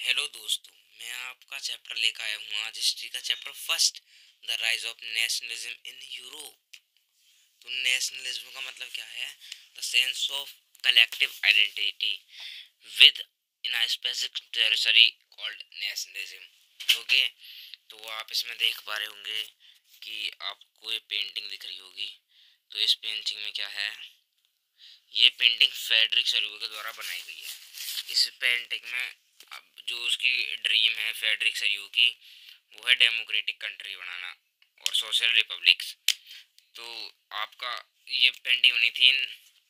Hello दोस्तों, मैं आपका चैप्टर लेकर आया हूँ आज हिस्ट्री का chapter first, the rise of nationalism in Europe. तो नेशनलिज्म का मतलब क्या है? The sense of collective identity within a specific territory called nationalism. Okay, तो आप इसमें देख पा रहे होंगे कि आपको ये पेंटिंग दिख रही होगी। तो इस पेंटिंग में क्या है? ये पेंटिंग फेडरिक सल्यूट के द्वारा बनाई गई है। इस पेंटिंग में अब जो उसकी ड्रीम है फेडरिक सल्यूट की, वो है डेमोक्रेटिक कंट्री बनाना और सोशल रिपब्लिक्स। तो आपका ये पेंटिंग बनी थी इन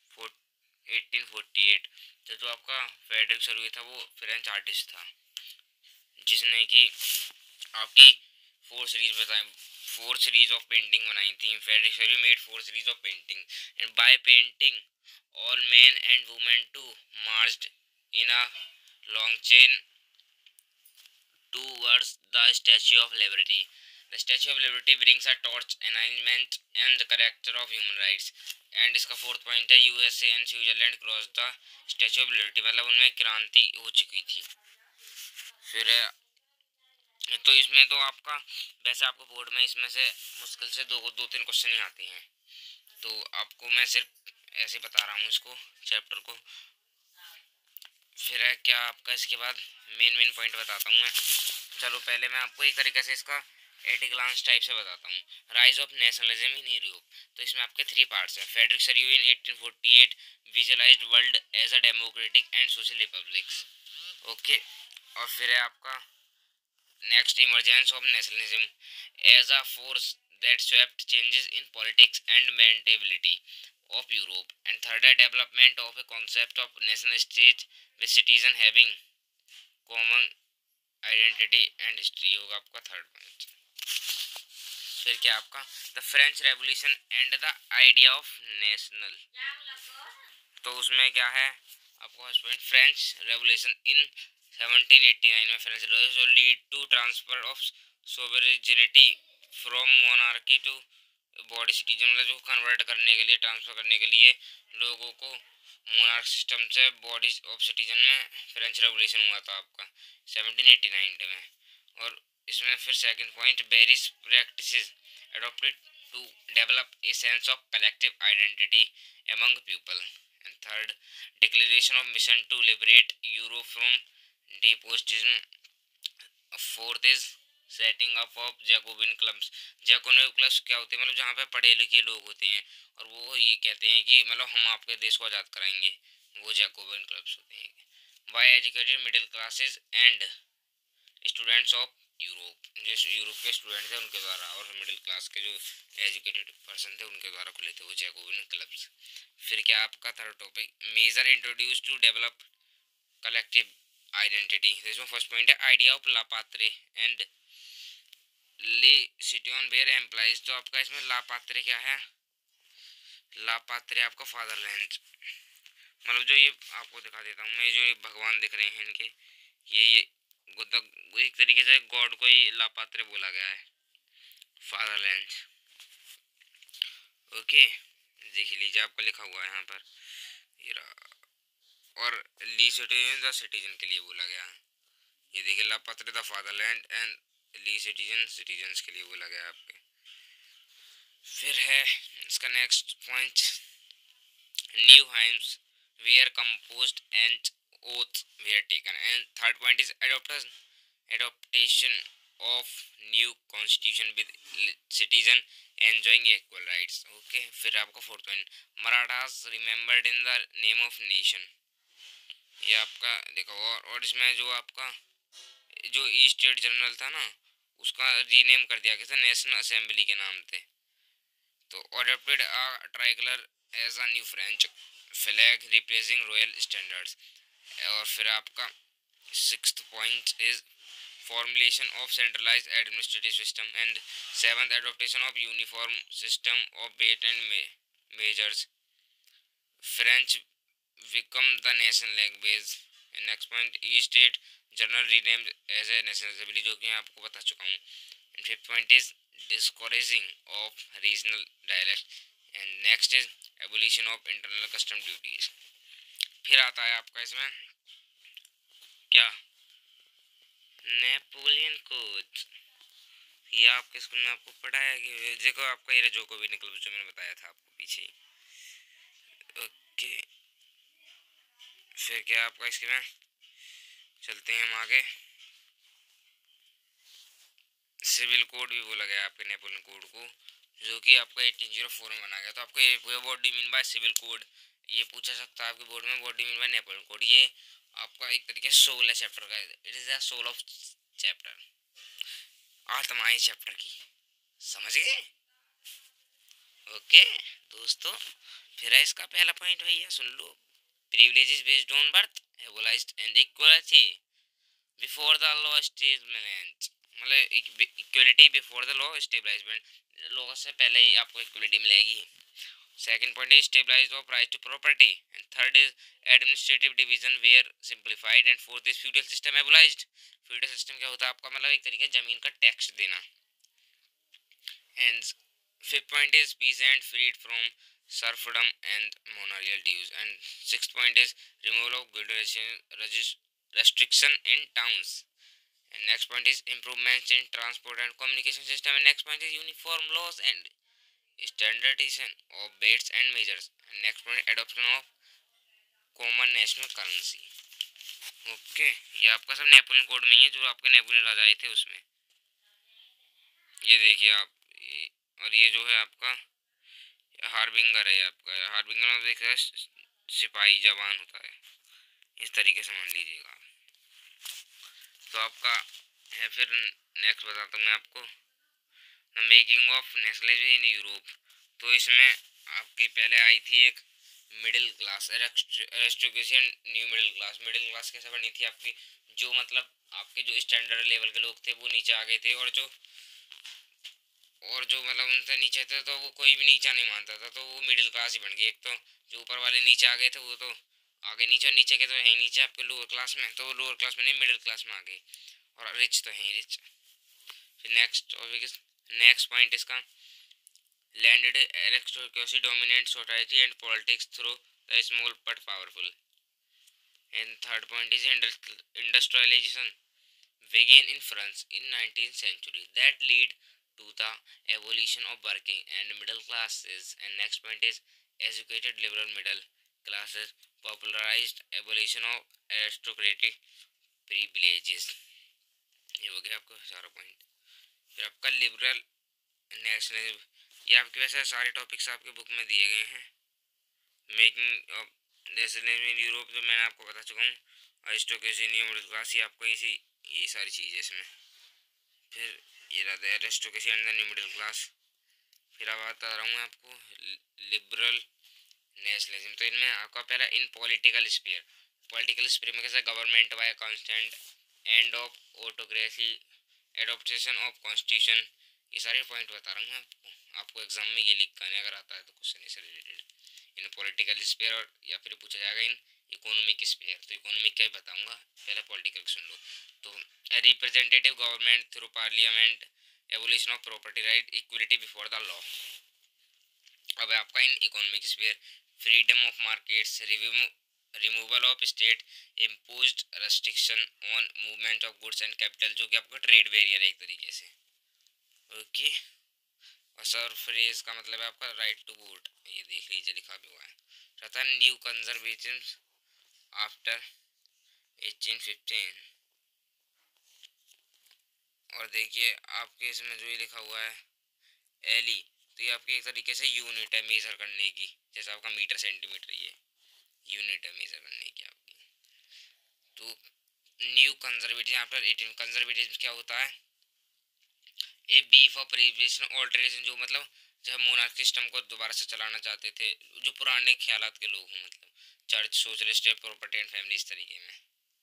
1848। तो जो आपका फेडरिक सल्यूट था वो फ्रेंच आर्टिस्ट था, जिसने कि आपकी फोर सीरीज ऑफ पेंटिंग बनाई थी। Frederic Sorrieu made four series of painting and by painting all men and women too marched in a long chain towards the Statue of Liberty. The Statue of Liberty brings a torch alignment and the character of human rights. And इसका fourth point है USA and Switzerland cross the statue of liberty, मतलब उनमें क्रांति हो चुकी थी। फिर तो इसमें तो आपका वैसे आपको बोर्ड में इसमें से मुश्किल से दो तीन क्वेश्चन ही आते हैं। तो आपको मैं सिर्फ ऐसे बता रहा हूँ इसको चैप्टर को। फिर है क्या आपका इसके बाद मेन पॉइंट बताता हूँ मैं। चलो पहले मैं आपको एक तरीके से इसका एट ए ग्लांस टाइप से बताता हूँ। Rise of nationalism in Europe. तो इसमें आपके थ्री पार्ट्स हैं। Frederic Sorrieu in 1848 visualised world as a democratic and social republics. Okay, और फिर है आपका next emergence of nationalism as a force that swept changes in politics and mentality of Europe. And third, a development of a concept of nation state with citizen having common identity and history होगा आपका third point. फिर क्या आपका the French revolution and the idea of national. तो उसमें क्या है आपका first point, French revolution in 1789 में French revolution lead to transfer of sovereignty from monarchy to body citizen, मतलब जो कन्वर्ट करने के लिए ट्रांसफर करने के लिए लोगों को मोनार्क सिस्टम से बॉडी ऑफ सिटीजन में फ्रेंच रेवोल्यूशन हुआ था आपका 1789 में। और इसमें फिर second point, various practices adopted to develop a sense of collective identity among people. And third, declaration of mission to liberate Europe from despotism. Fourth is setting up of Jacobin clubs. Jacobin clubs क्या होते हैं? मतलब जहाँ पे पढ़े लिखे लोग होते हैं और वो ये कहते हैं कि मतलब हम आपके देश को आज़ाद कराएंगे, वो जैकोबिन क्लब्स होते हैं। By educated middle classes and students of Europe, जो यूरोप के स्टूडेंट थे उनके द्वारा और मिडिल क्लास के जो एजुकेटेड पर्सन थे उनके द्वारा खुले थे वो जैकोबिन क्लब्स। फिर क्या आपका third topic, major introduce to develop collective identity. इसमें फर्स्ट पॉइंट है idea of la patrie and le citoyen where employees. तो आपका इसमें लापात्रे क्या है? लापात्रे आपका फादरलैंड, मतलब जो ये आपको दिखा देता हूँ मैं, जो ये भगवान दिख रहे हैं इनके, ये एक तरीके से गॉड को ही लापात्रे बोला गया है, फादरलैंड। ओके, देख लीजिए आपको लिखा हुआ है यहाँ पर ये रहा। और ली सिटीजन द सिटीजन के लिए बोला गया, ये देखिए la patrie the fatherland and le citizen citizens के लिए बोला गया आपके। फिर है इसका next point, new hymns were composed and oaths were taken. And third point is adaptation of new constitution with citizen enjoying equal rights. Okay, फिर आपका fourth point, Marathas remembered in the name of nation. ये आपका देखो, और इसमें जो आपका जो स्टेट जनरल था ना उसका रीनेम कर दिया गया था नेशनल असेंबली के नाम थे। तो adopted a tricolour as a new French flag representing royal standards. और फिर आपका sixth point is formulation of centralised administrative system and seventh adaptation of uniform system of weight and measures. French become the national language. And next point, each state journal renamed as a national assembly, जो कि मैं आपको बता चुका हूँ। And fifth point is discouraging of regional dialect. And next is abolition of internal custom duties. फिर आता है आपका इसमें क्या नेपोलियन कोच, ये आपके स्कूल में आपको पढ़ाया कि देखो आपका ये जो को भी निकल जो मैंने बताया था आपको पीछे। ओके, फिर क्या आपका इसके में चलते हैं हम आगे। सिविल कोड भी बोला गया आपके नेपोलियन कोड को, जो कि आपका 1804 में बना गया। तो आपको ये what do mean by civil code, ये पूछा सकता है आपके बोर्ड में, what do mean by Napoleon code. ये आपका एक तरीके से सोल है चैप्टर का, it is the soul of chapter, आत्मा है चैप्टर की, समझ गए। ओके दोस्तों, फिर है इसका पहला पॉइंट भैया सुन लो। Privileges based on birth, abolished and equality before the law establishment, मतलब equality before the law establishment, law से पहले ही आपको इक्वलिटी मिलेगी। सेकंड पॉइंट है stabilised of right to property, and third is administrative division were simplified, and fourth is feudal system abolished. Feudal system क्या होता है आपका, मतलब एक तरीके जमीन का टैक्स देना। And fifth point is peasant freed from serfdom and manorial dues, and sixth point is removal of good restriction in towns, and next point is improvements in transport and communication system, and next point is uniform laws and standardization of weights and measures, and next point adoption of common national currency। Okay, ये आपका सब Napoleon code में ही है, जो आपके Napoleon राजा आए थे उसमें। ये देखिए आप और ये जो है आपका हार्बिंगर है, आपका हार्बिंगर में देखा सिपाही जवान होता है, इस तरीके से मान लीजिएगा। तो आपका है फिर नेक्स्ट बताता हूँ मैं आपको, the making of nationalism in Europe. तो इसमें आपकी पहले आई थी एक middle class aristocracy, new middle class कैसे बनी थी आपकी, जो मतलब आपके जो स्टैंडर्ड लेवल के लोग थे वो नीचे आ गए थे, और जो मतलब उनसे नीचे थे तो वो कोई भी नीचा नहीं मानता था, तो वो मिडिल क्लास ही बन गई। एक तो जो ऊपर वाले नीचे आ गए थे वो तो आगे नीचे, और नीचे के तो है नीचे आपके लोअर क्लास में, तो वो लोअर क्लास में नहीं मिडिल क्लास में आ गए, और रिच तो है रिच। फिर नेक्स्ट पॉइंट इसका landed aristocracy dominate society and politics through the small but powerful, and third point is industrialisation began in France in 19th century that lead to the abolition of working and middle classes, and next point is educated liberal middle classes popularized abolition of aristocratic privileges। ये हो गया आपका सारा point. फिर आपका liberal nationalism, ये आपके वैसे सारे टॉपिक्स आपके बुक में दिए गए हैं। Making of nationalism in Europe जो मैंने आपको बता चुका हूँ, अरिस्टोक्रेसी न्यू मिडिल क्लास, ये आपको ये सारी चीज़ें इसमें। फिर ये रहता है aristocracy and the new middle class. फिर अब बता रहा हूँ आपको लिबरल नेशनलिज्म। तो इनमें आपका पहला इन पॉलिटिकल स्फीयर में कैसे government by constant, end of autocracy, adaptation of constitution, ये सारे पॉइंट बता रहा हूँ आपको एग्जाम में ये लिख कर अगर आता है तो क्वेश्चन इससे रिलेटेड, इन पॉलिटिकल स्फीयर, और या फिर पूछा जाएगा इन इकोनॉमिक स्फीयर। तो इकोनॉमिक क्या बताऊंगा, पहले पॉलिटिकल सुन लो। तो representative government through parliament, evolution of property right, equality before the law. अब आपका in economic sphere freedom of markets, removal of state imposed restriction on movement of goods and capital, जो कि आपका ट्रेड बैरियर है एक तरीके से। Okay, और सरफ्रेज का मतलब है आपका राइट टू वोट, ये देख लीजिए लिखा भी हुआ है। रहता है न्यू कंजर्वेटिव आफ्टर 1815, और देखिए आपके इसमें जो ये लिखा हुआ है एली, तो ये आपकी एक तरीके से यूनिट है मेजर करने की, जैसे आपका मीटर सेंटीमीटर, ये यूनिट है मेजर करने की आपकी। तो न्यू कंजर्वेटिव आफ्टर 18, कंजर्वेटिव क्या होता है, a beef of privilation alteration, जो मतलब जब मोनार्की सिस्टम को दोबारा से चलाना चाहते थे, जो पुराने ख्यालात के लोग हों, मतलब church, socialist, property and family, इस तरीके में।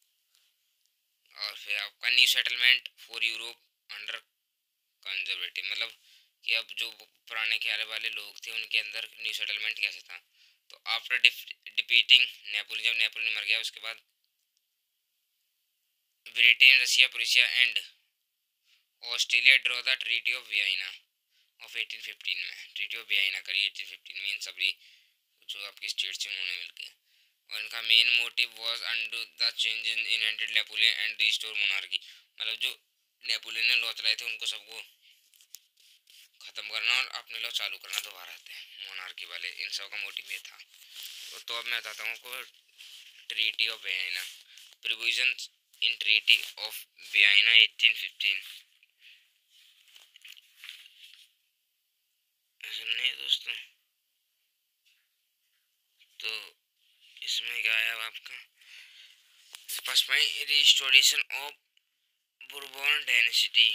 और फिर आपका new settlement for Europe under conservative, मतलब कि अब जो पुराने ख्याल वाले लोग थे उनके अंदर न्यू सेटलमेंट कैसे था। तो आफ्टर डिपीटिंग नेपोलियन, जब नेपोलियन मर गया उसके बाद Britain, Russia, Prussia and Australia draw the treaty of Vienna of 1815 में, ट्रीटी ऑफ वियना करी 1815 में इन सभी जो आपकी स्टेट्स हैं उन्होंने मिलकर, और इनका main motive was undo the change in invented Napoleon and restore monarchy, मतलब जो नेपोलियन ने लॉ चलाए थे उनको सबको खत्म करना और अपने लॉ चालू करना दोबारा थे मोनार्की वाले, इन सब का मोटिव ये था। तो अब मैं बताता हूँ आपको treaty of Vienna, provisions in treaty of Vienna 1815। सुनने दोस्तों, तो इसमें क्या है आपका first point, restoration of Bourbon dynasty,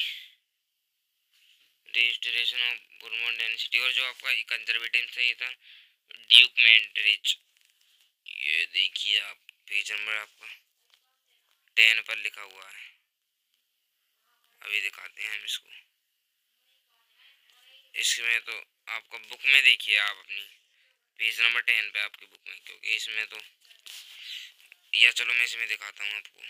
restoration of Bourbon dynasty. और जो आपका कंजर्वेटिव था ये था ड्यूक मैंड्रिच। ये देखिए आप, पेज नंबर आपका 10 पर लिखा हुआ है, अभी दिखाते हैं हम इसको। इसमें तो आपका बुक में देखिए आप अपनी पेज नंबर 10 पे आपकी बुक में, क्योंकि इसमें तो, या चलो मैं इसमें दिखाता हूँ आपको,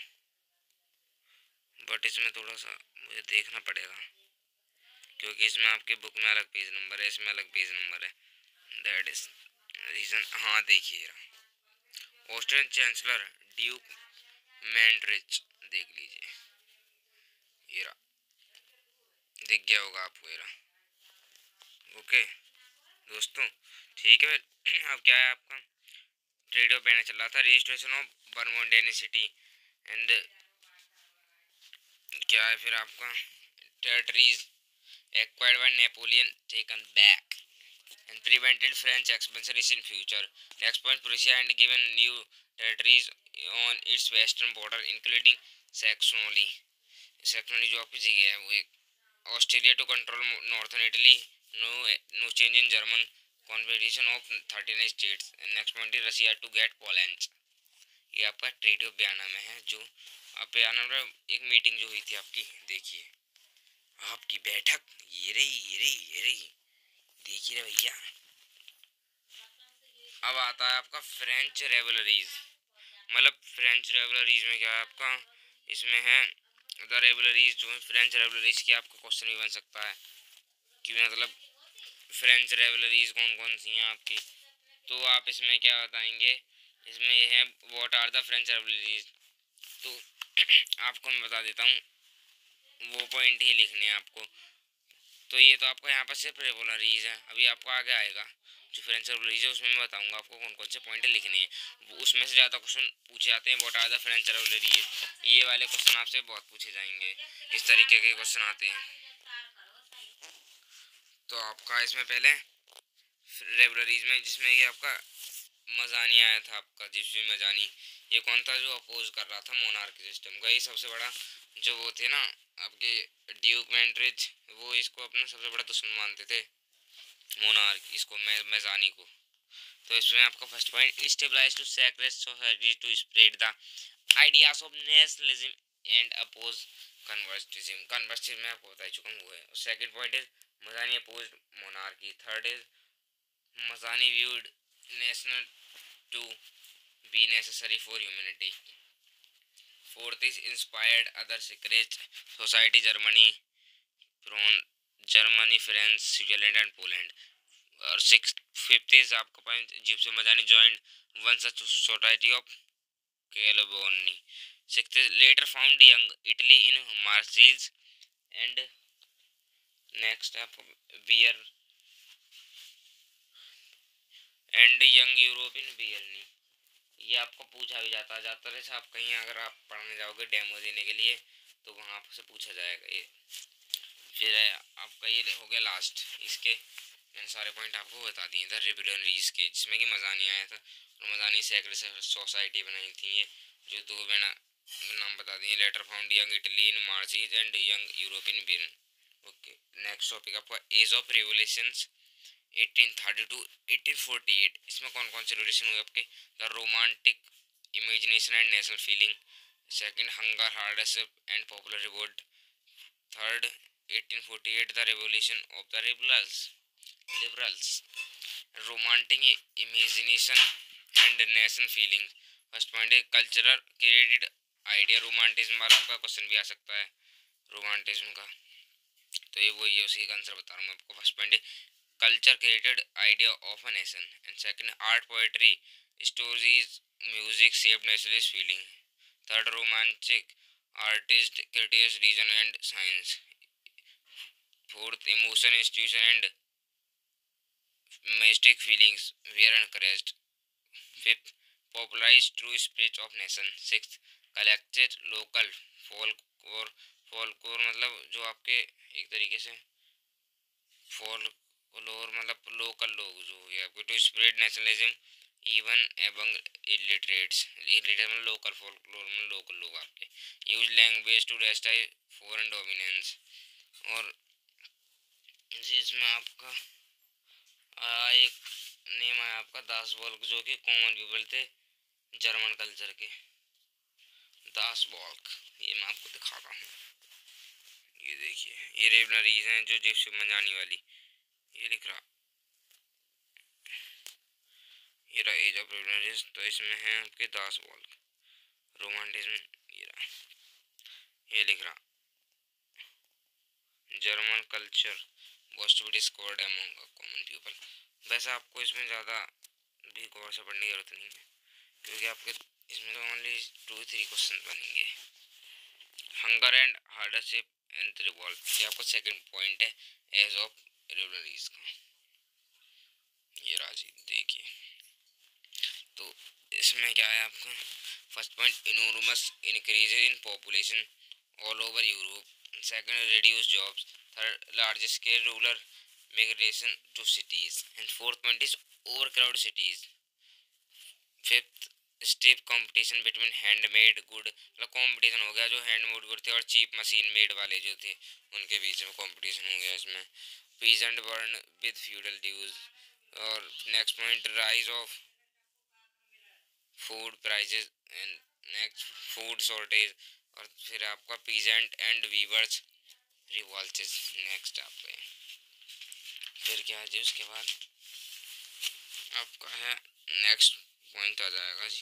बट इसमें थोड़ा सा मुझे देखना पड़ेगा क्योंकि इसमें आपके बुक में अलग पेज नंबर है, इसमें अलग पेज नंबर है, दैट इज रीजन। हाँ देखिए, ऑस्ट्रियन चांसलर ड्यूक मैंड्रिच, देख लीजिए ये रहा, दिख गया होगा आपको ये रहा। ओके दोस्तों, ठीक है। अब क्या है आपका ट्रेड ऑफ बैन चल रहा था, registration of Bourbon dynasty and क्या है फिर आपका territories acquired by Napoleon taken back and prevented French expansion in future. Next point, Prussia and given new territories on its western border, including Saxony. Saxony जो आपकी जगह है वो एक Australia to control northern Italy, no no change in German confederation of 39 states. Next point है Russia to get Poland. ये आपका treaty of Vienna में है, जो आप वियना में एक मीटिंग जो हुई थी आपकी, देखिए आपकी बैठक, ये रही ये रही ये रही, देखिए भैया। अब आता है आपका फ्रेंच रेवलरीज, मतलब फ्रेंच रेवलरीज में क्या है आपका, इसमें है द रेवलरीज, जो है फ्रेंच रेवलरीज की आपका क्वेश्चन भी बन सकता है कि मतलब फ्रेंच रेवलरीज कौन कौन सी हैं आपकी, तो आप इसमें क्या बताएंगे, इसमें ये है व्हाट आर द फ्रेंच रेवलरीज। तो आपको मैं बता देता हूँ, वो पॉइंट ही लिखने हैं आपको। तो ये तो आपको यहाँ पर सिर्फ रेवलरीज है, अभी आपको आगे आएगा जो फ्रेंच रेवलरीज है उसमें मैं बताऊंगा आपको कौन कौन से पॉइंट लिखने हैं। उसमें से ज़्यादा क्वेश्चन पूछे जाते हैं व्हाट आर द फ्रेंच रेवलरीज, ये वाले क्वेश्चन आपसे बहुत पूछे जाएंगे, इस तरीके के क्वेश्चन आते हैं। तो आपका इसमें पहले रेवलरीज में, जिसमें ये आपका मजानी आया था आपका, जिसमें मजानी ये कौन था जो अपोज कर रहा था मोनार्की सिस्टम का, ये सबसे बड़ा जो वो थे ना आपके ड्यूक मैंड्रिच, वो इसको अपना सबसे बड़ा दुश्मन मानते थे मोनार्क, इसको मैजानी को। तो इसमें आपका first point, stabilise to secret society to spread the ideas of nationalism and oppose conservatism. Conservatism में आपको बता चुका हूँ वो है। Second point is Mazzini opposed monarchy. Third is Mazzini viewed national to be necessary for humanity. Fourth is inspired other secret society Germany from Germany France Switzerland and Poland. और six fifth is आपका point, जिससे Mazzini joint one such society of कैलोबोनी। Sixth is later founded young Italy in Marseilles and next आपको Berne and young Europe in Berne. ये आपको पूछा भी जाता जाता है, आप कहीं अगर आप पढ़ने जाओगे डेमो देने के लिए तो वहाँ से पूछा जाएगा ये। फिर आपका ये हो गया लास्ट, इसके मैंने सारे पॉइंट आपको बता दिए थे रिबेलियनरीज के, जिसमें कि मजानी आया था और मजानी सेक्रेट सोसाइटी बनाई थी ये, जो दो मैंने नाम बता दिए, later founded young Italy in Marseilles and young European Berne. Okay, next topic आपका एज ऑफ रिवोल्यूशंस 1830 टू 1848। इसमें कौन कौन से रिवोल्यूशन हुए आपके, the romantic imagination and national feeling. Second, hunger hardship and popular revolt. Third, 1848 the revolution of the liberals. Romantic imagination and national feeling. First point है cultural created idea, romanticism वाला आपका question भी आ सकता है romanticism का, तो ये वही है, उसी का आंसर बता रहा हूँ मैं आपको। फर्स्ट पॉइंट है culture created idea of a nation and second, art poetry stories music shaped nationalist feeling. Third, romantic artist, critics, reason and science. Fourth, emotion, institution and mystic feelings were encouraged. Fifth, popularized true spirit of nation. Sixth, collected local folklore. folklore मतलब जो आपके एक तरीके से folklore मतलब local लोग जो हो गया आपके, to spread nationalism even among illiterates. Illiterate मतलब लोकल, folklore मतलब लोकल लोग आपके। Use language to resist foreign dominance. और इसमें आपका एक नेम आया आपका दास बॉल्क, जो कि कॉमन पीपल थे जर्मन कल्चर के। दास बॉल्क, ये मैं आपको दिखाता हूँ। ये देखिए, ये रेवलरीज हैं जो जिप्सी में जाने वाली। ये लिख रहा, ये रहा एज ऑफ रेवलरीज, तो इसमें है आपके दास बॉल्क। रोमांटिज्म, ये रहा, ये लिख रहा German culture was to be discovered among common people. वैसे आपको इसमें ज़्यादा भी गौर से पढ़ने की जरूरत नहीं है, क्योंकि आपके इसमें तो ओनली 2-3 क्वेश्चन बनेंगे। Hunger and hardship and revolt, ये आपका सेकंड पॉइंट है एज ऑफ रिवलरीज का। ये राजी देखिए, तो इसमें क्या है आपका first point, enormous increase in population all over Europe. Second, reduce jobs. Third, large scale rural migration to cities, and fourth point is overcrowded cities. Fifth, steep competition between handmade good, मतलब कंपटीशन हो गया जो handmade good थे और cheap machine made वाले जो थे उनके बीच में कंपटीशन हो गया इसमें। Peasant burn with feudal dues. और next point, rise of food prices and next food shortage. और फिर आपका peasant and weavers revolts next आपका। फिर क्या है जी, उसके बाद आपका है नेक्स्ट पॉइंट आ जाएगा जी,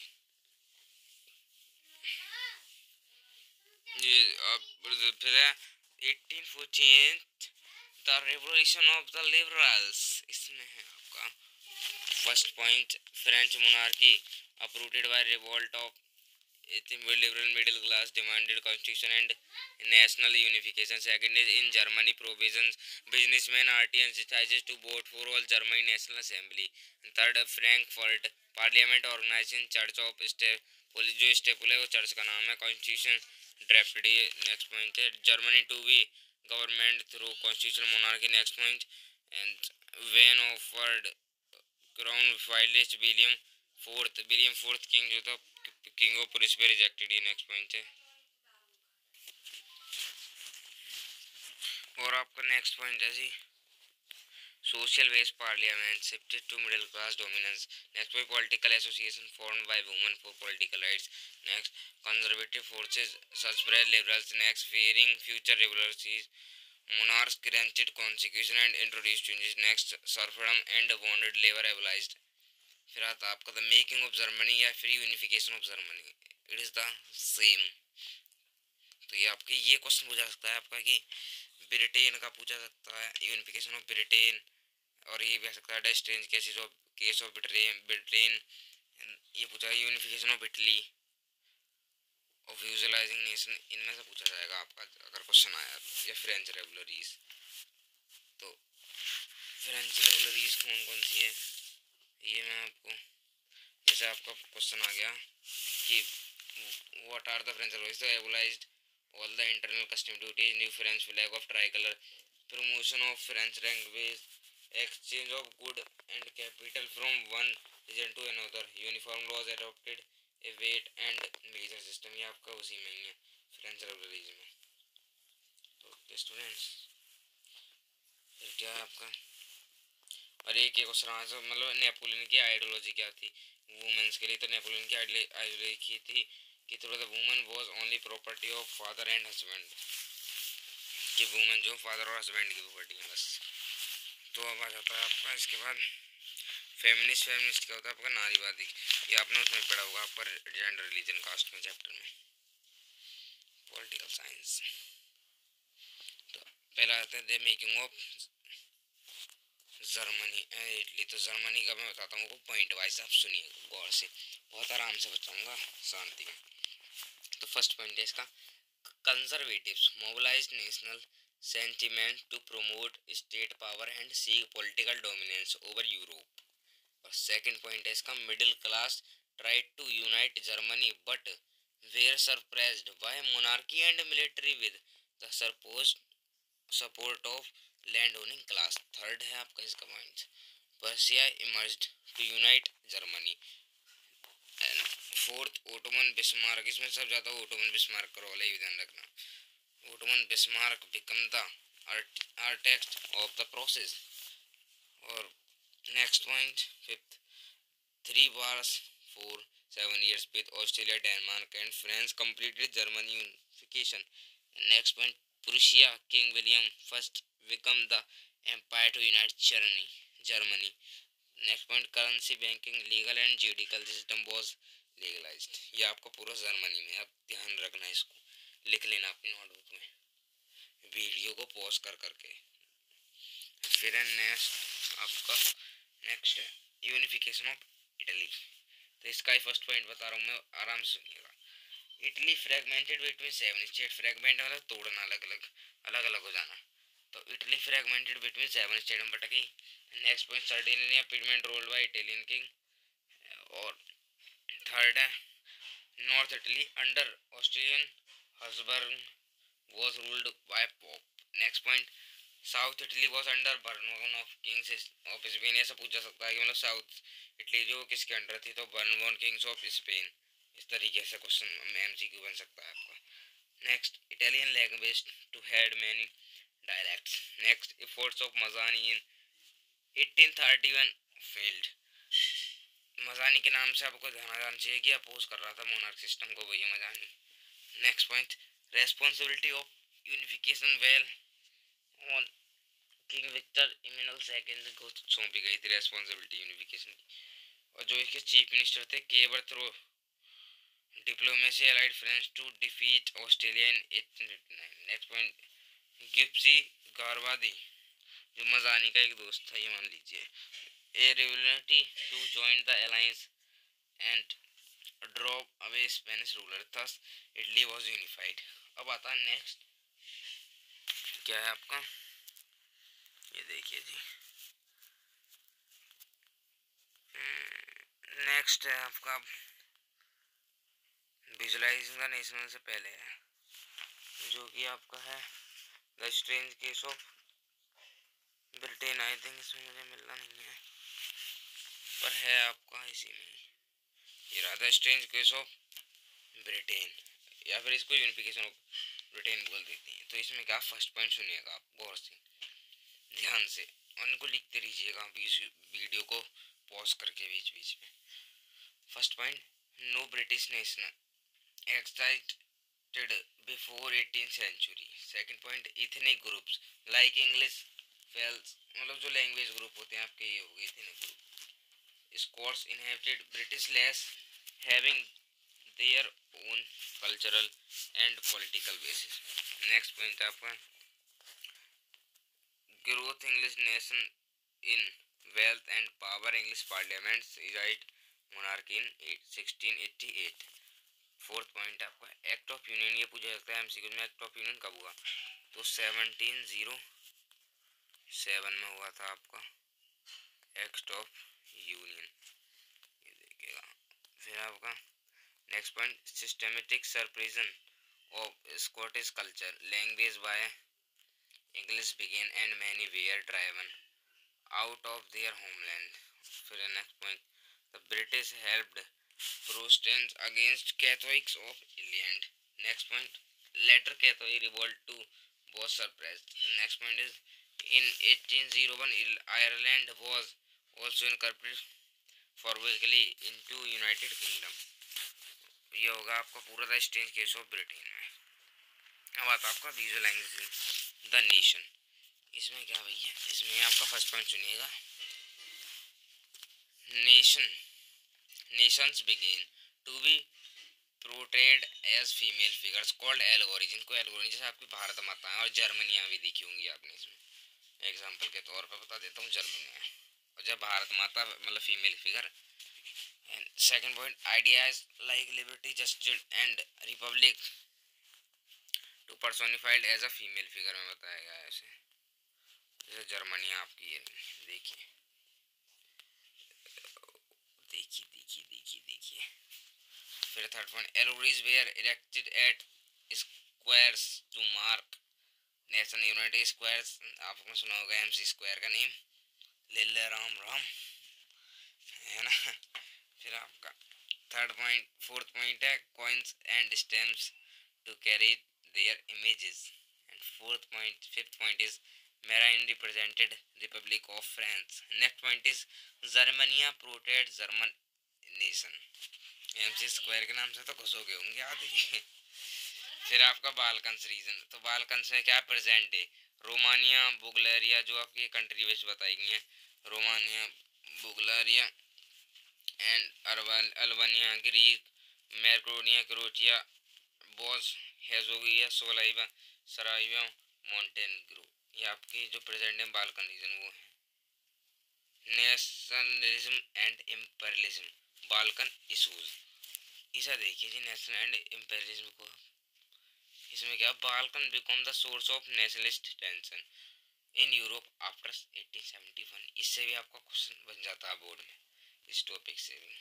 ये आप फिर है 1814 the revolution of the liberals. इसमें है आपका first point, French monarchy uprooted by revolt of liberal middle class demanded constitution and national unification. Second is in Germany provisions businessmen artisans decided to vote for all Germany National Assembly. Third, Frankfurt parliament organizing church of जो St Paul है वो church का नाम है, constitution drafted. ये next point है, Germany to be government through constitution monarchy. Next point, and when offered crown wildest William fourth king जो था किंग ऑफ पुलिस पे रिजेक्टेड। ये नेक्स्ट पॉइंट है। और आपका नेक्स्ट पॉइंट है जी, social west parliament shifted to middle class dominance. Next point, political association formed by women for political rights. Next, conservative forces suspend liberals. Next, fearing future revolutions monarchs granted constitution and introduced changes. Next, serfdom and bonded labor abolished. फिर आता आपका the making of Germany या free unification of Germany, it is the same. तो ये आपके ये question पूछा सकता है आपका कि ब्रिटेन का पूछा सकता है, यूनिफिकेशन ऑफ ब्रिटेन। और ये भी आ सकता है डेस्ट्रेंज केस ऑफ ब्रिटेन। ये पूछा है unification of Italy of utilising nation, इनमें से पूछा जाएगा आपका अगर क्वेश्चन आया। या फ्रेंच रेवलरीज, तो फ्रेंच रेवलरीज कौन कौन सी है ये मैं आपको, जैसे आपका क्वेश्चन आ गया कि व्हाट आर द फ्रेंच रेवलरीज, तो abolished all the internal custom duties, new French flag of tricolour, promotion of French language, exchange of good and capital from one region to another, uniform laws adopted, a weight and measure system. ये आपका उसी में ही है French रेवलरीज में। तो students फिर क्या है आपका, और एक क्वेश्चन आंसर, मतलब नेपोलियन की आइडियोलॉजी क्या थी वुमेन्स के लिए। तो नेपोलियन की आइडियोलॉजी थी कि थोड़ा the women was only property of father and husband, कि वुमेन जो फादर और हस्बैंड की प्रॉपर्टी है बस। तो अब आ जाता है आपका इसके बाद फेमिनिस्ट क्या होता है आपका, नारीवादी। ये आपने उसमें पढ़ा होगा आपका जेंडर रिलीजन कास्ट में चैप्टर में, पॉलिटिकल साइंस। तो पहला आता है the making of Germany and Italy. तो जर्मनी का मैं बताता हूँ पॉइंट वाइज, आप सुनिए गौर से, बहुत आराम से बताऊंगा शांति में। तो फर्स्ट पॉइंट है इसका, conservatives mobilized national sentiment to promote state power and seek political dominance over Europe. और second point है इसका, middle class tried to unite Germany but were surprised by monarchy and military with the supposed support of landowning class. Third है आपका इसका point, Prussia emerged to unite Germany. And fourth, Otto von Bismarck, इसमें सब ज्यादा Ottoman Bismarck का role है, ये ध्यान रखना. Otto von Bismarck become the architect of the process. और next point fifth, 3 wars for 7 years with Australia, Denmark and France completed German unification. Next point, Prussia King William first become the empire to unite Germany. Next point, currency, banking, legal and judicial system was legalised. ये आपका पूरा Germany में, आप ध्यान रखना, इसको लिख लेना अपनी नोटबुक में, वीडियो को पॉज कर करके. फिर है नेक्स्ट आपका, नेक्स्ट है यूनिफिकेशन ऑफ इटली. तो इसका ही फर्स्ट पॉइंट बता रहा हूँ मैं, आराम से सुनिएगा. Italy fragmented between 7 state. Fragment मतलब तोड़ना, अलग अलग हो जाना. तो इटली फ्रेगमेंटेड बिटवीन 7 स्टेट में बट गई. Next point, Sardinia Piedmont ruled by Italian king. और थर्ड है north Italy under Austrian Habsburg was ruled by pope. Next point, south Italy was under Bourbon of kings of Spain. ऐसा पूछा सकता है कि मतलब साउथ इटली जो किसके अंडर थी, तो बर्नबोन किंग्स ऑफ स्पेन. इस तरीके से क्वेश्चन एमसीक्यू बन सकता है आपका. Next, Italian language to had many dialects. Next, efforts of Mazzani in 1831 failed. मजानी के नाम से आपको ध्यान आना चाहिए कि अपोज कर रहा था मोनार्क सिस्टम को भैया Mazzini. Next point, responsibility of unification fell on king Victor Emmanuel second को सौंपी गई थी रेस्पॉन्सिबिलिटी यूनिफिकेशन की. और जो इसके चीफ मिनिस्टर थे, Cavour through diplomacy allied French to defeat Australia in 1859. Next point, गिप्सी गारवादी जो मजानी का एक दोस्त था, ये मान लीजिए, ए रिवोल्यूटी to join the alliance and drop away Spanish ruler. Thus Italy was unified. अब आता है नेक्स्ट, क्या है आपका, ये देखिए जी, नेक्स्ट है आपका विजुलाइजिंग द नेशनल से पहले है, जो कि आपका है the strange case of Britain. I think इसमें मुझे मिलना नहीं है, पर है आपका इसी में, ये रहा the strange case of Britain, या फिर इसको यूनिफिकेशन ऑफ ब्रिटेन बोल देते हैं. तो इसमें क्या, फर्स्ट पॉइंट सुनिएगा आप गौर से, ध्यान से, और इनको लिखते रहिएगा वीडियो को पॉज करके बीच बीच में. First point, no British national excited before 18th century. Second point, ethnic groups like English Welsh, मतलब जो लैंग्वेज ग्रुप होते हैं आपके, ये हो गए ethnic group. Scots inhabited British lands having their own cultural and political basis. Next point आपका, growth English nation in wealth and power. English parliament seized monarchy in 1688. Fourth point आपका, act of union. ये पूछा जाता है MCQ में, act of union कब हुआ, तो 1707 में हुआ था आपका एक्ट ऑफ यूनियन, ये देखिएगा. फिर आपका next point, systematic suppression of Scottish culture language by English began and many were driven out of their homeland. फिर next point, the British helped Protestants against Catholics of Ireland. Next point, later Catholic revolt to was suppressed. Next point is, in 1801 Ireland was also incorporated formally into United Kingdom. ये होगा आपका पूरा the strange case of Britain में. अब आता आपका visualising the nation. इसमें क्या भैया, इसमें आपका फर्स्ट पॉइंट सुनिएगा, nations begin to be portrayed as female figures called allegories. इनको एल्गोरी, जैसे आपकी भारत माता है और जर्मनियाँ भी देखी होंगी आपने. इसमें एग्जाम्पल के तौर पर बता देता हूँ, जर्मनियाँ और जब भारत माता मतलब female figure. And second point, ideas like liberty justice and republic personified as a female figure में बताया गया है ऐसे। जैसे जर्मनी आपकी ये देखिए देखिए देखिए देखिए देखिए। फिर थर्ड पॉइंट, एरोरीज were erected at squares to mark national unity squares. आपने सुना होगा एमसी स्क्वायर का नेम, लिल्ले राम राम, है ना। फिर आपका थर्ड पॉइंट, फोर्थ पॉइंट है coins and stamps to carry their images. And fourth point, fifth point is Marianne represented republic of France. Next point is Germania protect German nation. MC square के नाम से तो खुश हो गए होंगे आदमी। फिर आपका बालकन्स रीजन, तो बालकन्स में क्या प्रेजेंट है, रोमानिया बुल्गारिया, जो आपकी कंट्री बेस बताई गई है, Romania Bulgaria and Albania, Greek, Macedonia, Croatia, Bosnia Herzegovina, सोलाइवा, सराइवा, मोंटेनेग्रो। ये आपके जो प्रेजेंट है बाल्कन रीजन वो है। Nationalism and imperialism, Balkan issues. इसे देखिए जी, नेशनल एंड इम्पेरियलिज्म को, इसमें क्या, Balkan become the source of nationalist tension in Europe after 1871। इससे भी आपका क्वेश्चन बन जाता है बोर्ड में इस टॉपिक से भी।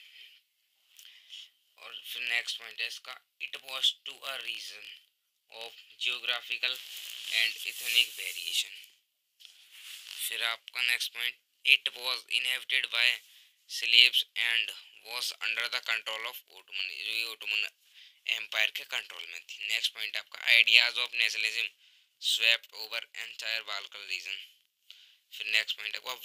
और फिर नेक्स्ट पॉइंट है इसका, it was to a region of geographical and ethnic variation. फिर आपका next point, it was inhabited by Slavs and was under the control of Ottoman, जो ये ओटोमन एम्पायर के कंट्रोल में थी। नेक्स्ट पॉइंट आपका, ideas of nationalism swept over entire Balkan region. फिर next point आपका,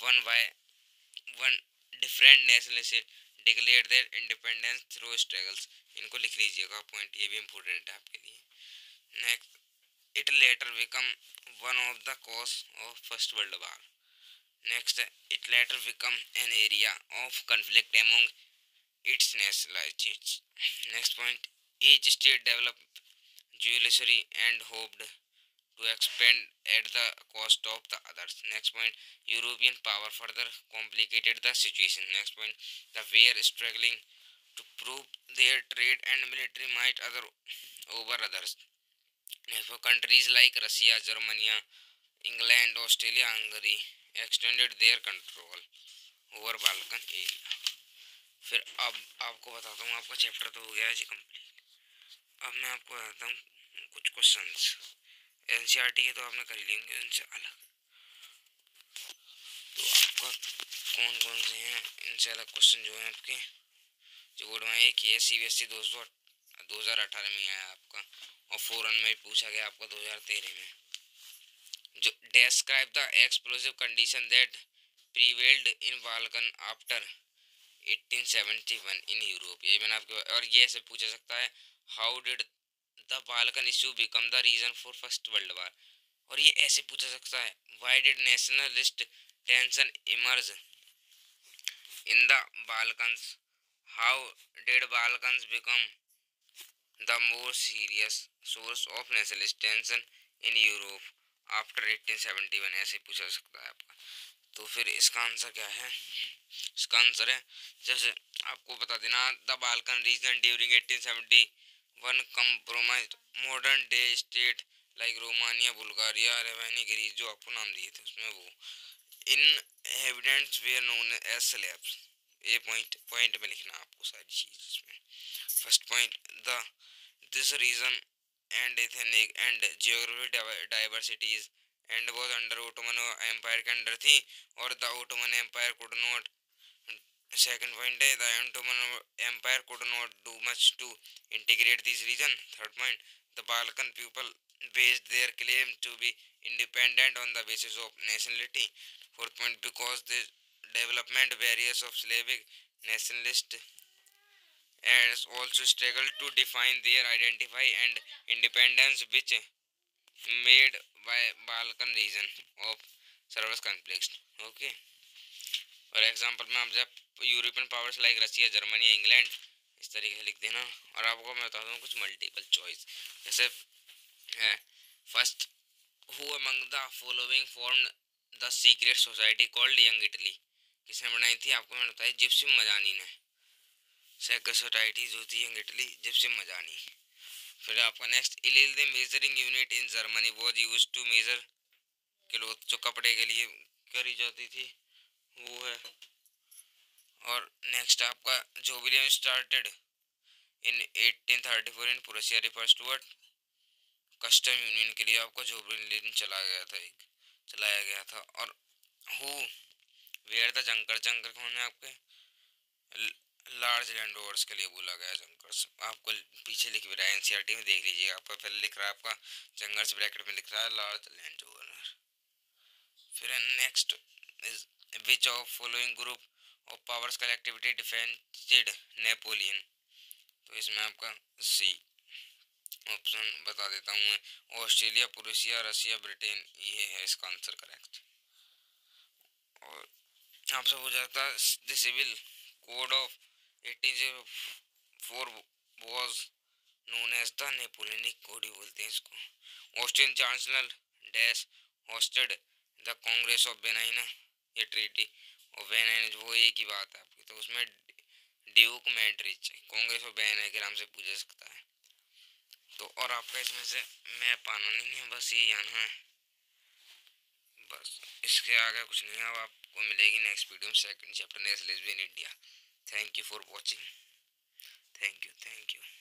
one different nationalist declare their independence through struggles. इनको लिख लीजिएगा पॉइंट, ये भी इम्पोर्टेंट है आपके लिए। Next, it later become one of the cause of first world war. Next, it later become an area of conflict among its nationalists. Next point, each state develop judiciary and hoped to expand at the cost of the others. Next point, European power further complicated the situation. Next point, the were struggling to prove their trade and military might over others. Therefore, countries like Russia, Germany, England, Australia, Hungary extended their control over Balkan area. फिर अब आपको बताता हूँ, आपका chapter तो हो गया है जी कंप्लीट। अब मैं आपको बताता हूँ कुछ क्वेश्चंस। एनसीईआरटी के तो आपने कर लिए होंगे, उनसे अलग तो आपका कौन कौन से हैं, इनसे अलग क्वेश्चन जो हैं आपके जो बोर्ड में एक ये सीबीएसई 2018 में आया आपका, और फॉरन में पूछा गया आपका 2013 में, जो describe the explosive condition that prevailed in Balkan after 1871 in Europe. ये मैंने आपको, और ये ऐसे पूछा सकता है, how did the Balkan issue become the reason for first world war. और ये ऐसे पूछा सकता है, why did nationalist tension emerge in the Balkans, how did Balkans become the more serious source of nationalist tension in Europe after 1871। ऐसे पूछा सकता है आपका। तो फिर इसका आंसर क्या है, इसका आंसर है, जैसे आपको बता देना, the Balkan region during 1871 compromised modern day state like Romania, Bulgaria, रेवानी, ग्रीस, जो आपको नाम दिए थे उसमें वो inhabitants were known as Slavs। ये पॉइंट में लिखना आपको सारी चीज इसमें। First point, the this region and ethnic and geographic diversities and was under Ottoman Empire के अंडर थी, और the Ottoman Empire could not। Second point है, the Ottoman Empire could not do much to integrate this region। Third point, the Balkan people based their claim to be independent on the basis of nationality। Fourth point, because the development barriers of Slavic nationalist and also struggle to define their identity and independence which made by Balkan region of service conflicts। Okay, और example में आप जब European powers like Russia, Germany, England, इस तरीके से लिख देना। और आपको मैं बताता हूँ कुछ मल्टीपल चॉइस, जैसे है first, who among the following formed the secret society called Young Italy. किसने बनाई थी, आपको मैंने बताया जिप्सिम मजानी ने। सेक्रेट सोसाइटी जो थी यंग इटली, जिप्सिम मजानी। फिर आपका नेक्स्ट, इलील the measuring unit in Germany was use to measure cloth, जो कपड़े के लिए करी जाती थी वो है। और नेक्स्ट आपका जोबिलियन स्टार्टेड इन 1834 इन Prussia refers to what, custom union के लिए आपका जोबिलियन चलाया गया था। और who were the Junker, Junker कौन है आपके, लार्ज लैंड ओवर्स के लिए बोला गया जंकर्स। आपको पीछे लिख भी रहा है, एनसीईआरटी में देख लीजिए, आपका पहले लिख रहा है आपका जंगल्स ब्रैकेट में लिख रहा है लार्ज लैंड ओवर। फिर next is which of following group of powers collectivity defended Napoleon, तो इसमें आपका सी ऑप्शन बता देता हूँ मैं, ऑस्ट्रेलिया, प्रूसिया, रशिया, ब्रिटेन, ये है इसका आंसर करेक्ट। और आपसे हो जाता है the civil code of 1804 was known as the Napoleonic code ही बोलते हैं इसको। Austrian chancellor dash hosted the congress of Vienna, ये ट्रीटी ऑफ बेनाइन वो एक ही बात है आपकी, तो उसमें duke Metternich congress of Vienna के नाम से पूछा सकता है। तो और आपका इसमें से मैप आना नहीं है, बस ये आना है, बस इसके आगे कुछ नहीं है। अब आपको मिलेगी नेक्स्ट वीडियो में second chapter nationalism in India. Thank you for watching, thank you.